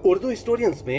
Urdu historians में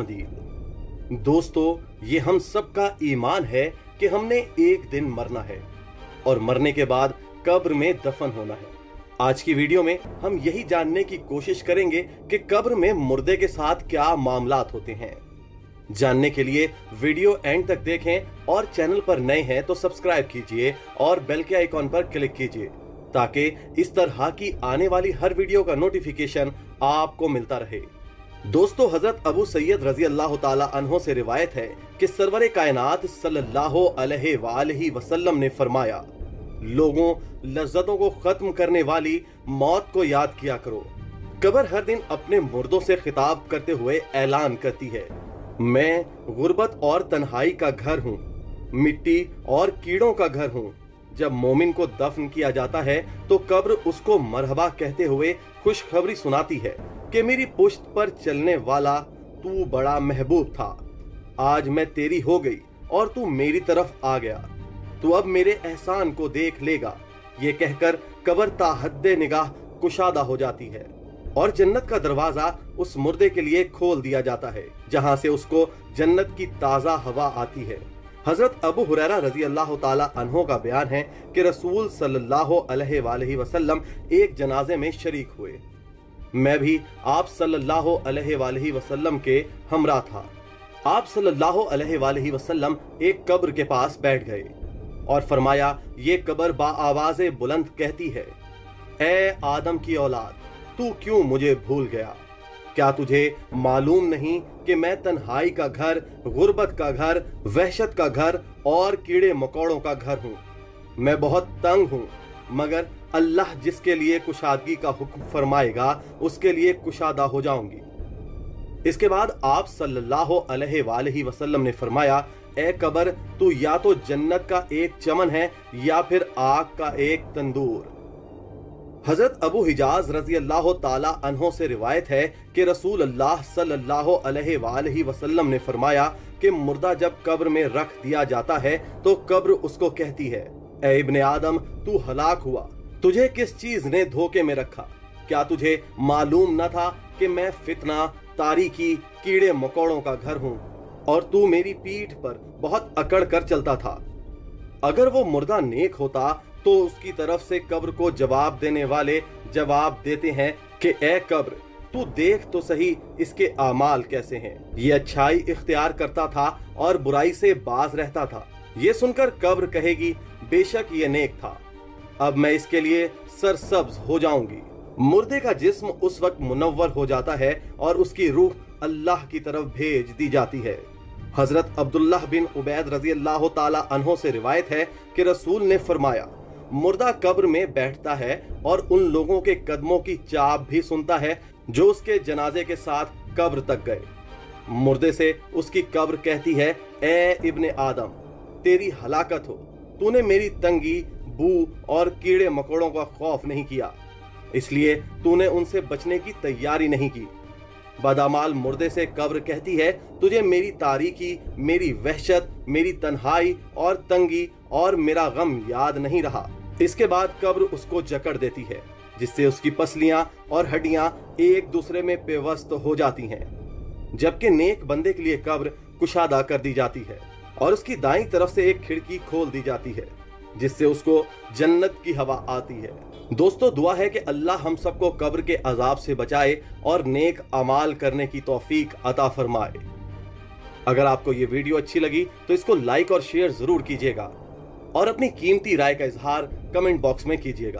खुशामदीद। दोस्तों, ये हम सबका ईमान है कि हमने एक दिन मरना है और मरने के बाद कब्र में दफन होना है। आज की वीडियो में हम यही जानने की कोशिश करेंगे कि कब्र में मुर्दे के साथ क्या मामलात होते हैं। जानने के लिए वीडियो एंड तक देखें और चैनल पर नए हैं तो सब्सक्राइब कीजिए और बेल के आइकॉन पर क्लिक कीजिए ताकि इस तरह की आने वाली हर वीडियो का नोटिफिकेशन आपको मिलता रहे। दोस्तों, हजरत अबू सैयद रजी अल्लाह ताला अन्हो से रिवायत है कि सरवरे कायनात सल्लल्लाहु अलैहि वसल्लम ने फरमाया, लोगों, लज्जतों को खत्म करने वाली मौत को याद किया करो। कब्र हर दिन अपने मुर्दों से खिताब करते हुए ऐलान करती है, मैं गुर्बत और तन्हाई का घर हूँ, मिट्टी और कीड़ों का घर हूँ। जब मोमिन को दफन किया जाता है तो कब्र उसको मरहबा कहते हुए खुशखबरी सुनाती है कि मेरी पुश्त पर चलने वाला तू बड़ा महबूब था, आज मैं तेरी हो गई और तू मेरी तरफ आ गया, तू अब मेरे एहसान को देख लेगा। ये कहकर कब्र ताहद्दे निगाह कुशादा हो जाती है और जन्नत का दरवाजा उस मुर्दे के लिए खोल दिया जाता है, जहां से उसको जन्नत की ताजा हवा आती है। हजरत अबू हुरैरा रजी अल्लाह ताला अन्हो का बयान है कि रसूल सल्लल्लाहु अलैहि वसल्लम एक जनाजे में शरीक हुए। मैं भी आप सल्लल्लाहु अलैहि वसल्लम के हमरा था। आप सल्लल्लाहु अलैहि वसल्लम एक कब्र के पास बैठ गए और फरमाया, ये कब्र बाआवाज़े बुलंद कहती है, ए आदम की औलाद, तू क्यों मुझे भूल गया? क्या तुझे मालूम नहीं कि मैं तन्हाई का घर, गुर्बत का घर, वहशत का घर और कीड़े मकोड़ों का घर हूँ। मैं बहुत तंग हूँ, मगर अल्लाह जिसके लिए कुशादगी का हुक्म फरमाएगा उसके लिए कुशादा हो जाऊंगी। इसके बाद आप सल्लल्लाहु अलैहि वसल्लम ने फरमाया, ए कब्र, तू या तो जन्नत का एक चमन है या फिर आग का एक तंदूर। हजरत अबू हिजाज रजी अल्लाह ताला अन्हो से रिवायत है कि रसूल अल्लाह सल्लल्लाहु अलैहि वसल्लम ने फरमाया कि मुर्दा जब कब्र में रख दिया जाता है तो कब्र उसको कहती है, ए इब्ने आदम, तू हलाक हुआ, तुझे किस चीज ने धोखे में रखा? क्या तुझे मालूम न था कि मैं फितना, तारीकी, कीड़े मकोड़ों का घर हूँ और तू मेरी पीठ पर बहुत अकड़ कर चलता था? अगर वो मुर्दा नेक होता तो उसकी तरफ से कब्र को जवाब देने वाले जवाब देते हैं कि ए कब्र, तू देख तो सही इसके आमाल कैसे हैं। ये अच्छाई इख्तियार करता था और बुराई से बाज रहता था। ये सुनकर कब्र कहेगी, बेशक ये नेक था, अब मैं इसके लिए सरसब्ज हो जाऊंगी। मुर्दे का जिस्म उस वक्त मुनव्वर हो जाता है और उसकी रूह अल्लाह की तरफ भेज दी जाती है। हजरत अब्दुल्लाह बिन उबैद रजी अल्लाह ताला अन्हो से रिवायत है कि रसूल ने फरमाया, मुर्दा कब्र में बैठता है और उन लोगों के कदमों की चाप भी सुनता है जो उसके जनाजे के साथ कब्र तक गए। मुर्दे से उसकी कब्र कहती है, ए इब्ने आदम, तेरी हलाकत हो, तूने मेरी तंगी, बू और कीड़े मकोड़ों का खौफ नहीं किया, इसलिए तूने उनसे बचने की तैयारी नहीं की। बदामाल मुर्दे से कब्र कहती है, तुझे मेरी तारीकी, मेरी वहशत, मेरी तन्हाई और तंगी और मेरा गम याद नहीं रहा। इसके बाद कब्र उसको जकड़ देती है, जिससे उसकी पसलियां और हड्डियां एक दूसरे में पेवस्त हो जाती हैं। जबकि नेक बंदे के लिए कब्र कुशादा कर दी जाती है और उसकी दाईं तरफ से एक खिड़की खोल दी जाती है, जिससे उसको जन्नत की हवा आती है। दोस्तों, दुआ है कि अल्लाह हम सबको कब्र के अजाब से बचाए और नेक अमाल करने की तौफीक अता फरमाए। अगर आपको ये वीडियो अच्छी लगी तो इसको लाइक और शेयर जरूर कीजिएगा और अपनी कीमती राय का इजहार कमेंट बॉक्स में कीजिएगा।